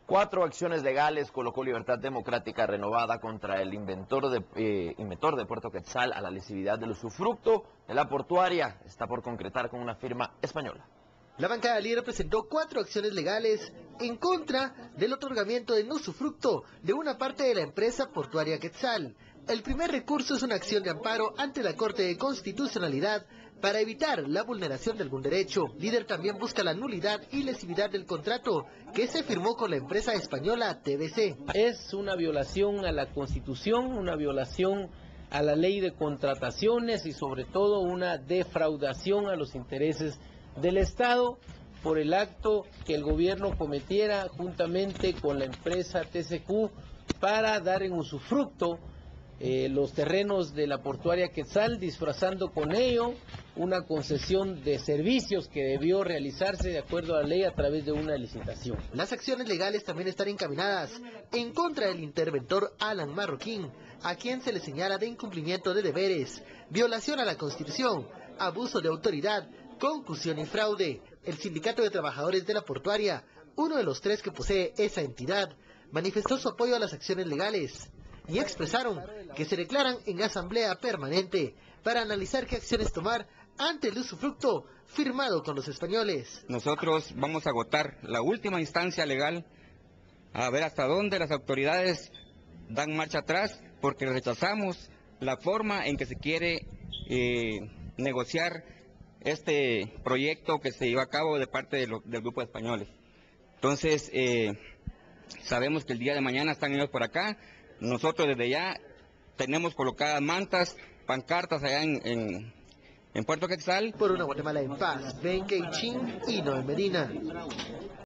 4 acciones legales colocó Libertad Democrática Renovada contra el inventor de Puerto Quetzal a la lesividad del usufructo de la portuaria. Está por concretar con una firma española. La bancada líder presentó 4 acciones legales en contra del otorgamiento de usufructo de una parte de la empresa portuaria Quetzal. El primer recurso es una acción de amparo ante la Corte de Constitucionalidad para evitar la vulneración de algún derecho. Líder también busca la nulidad y lesividad del contrato que se firmó con la empresa española TBC. Es una violación a la Constitución, una violación a la ley de contrataciones y sobre todo una defraudación a los intereses del Estado por el acto que el gobierno cometiera juntamente con la empresa TCQ para dar en usufructo los terrenos de la portuaria Quetzal, disfrazando con ello una concesión de servicios que debió realizarse de acuerdo a la ley a través de una licitación. Las acciones legales también están encaminadas en contra del interventor Alan Marroquín, a quien se le señala de incumplimiento de deberes, violación a la Constitución, abuso de autoridad, concusión y fraude. El Sindicato de Trabajadores de la Portuaria, uno de los 3 que posee esa entidad, manifestó su apoyo a las acciones legales y expresaron que se declaran en asamblea permanente para analizar qué acciones tomar ante el usufructo firmado con los españoles. Nosotros vamos a agotar la última instancia legal a ver hasta dónde las autoridades dan marcha atrás, porque rechazamos la forma en que se quiere negociar este proyecto que se lleva a cabo de parte del grupo de españoles. Entonces, sabemos que el día de mañana están ellos por acá. Nosotros desde ya tenemos colocadas mantas, pancartas allá en Puerto Quetzal. Por una Guatemala en paz, Ben Keichin y Noé Medina.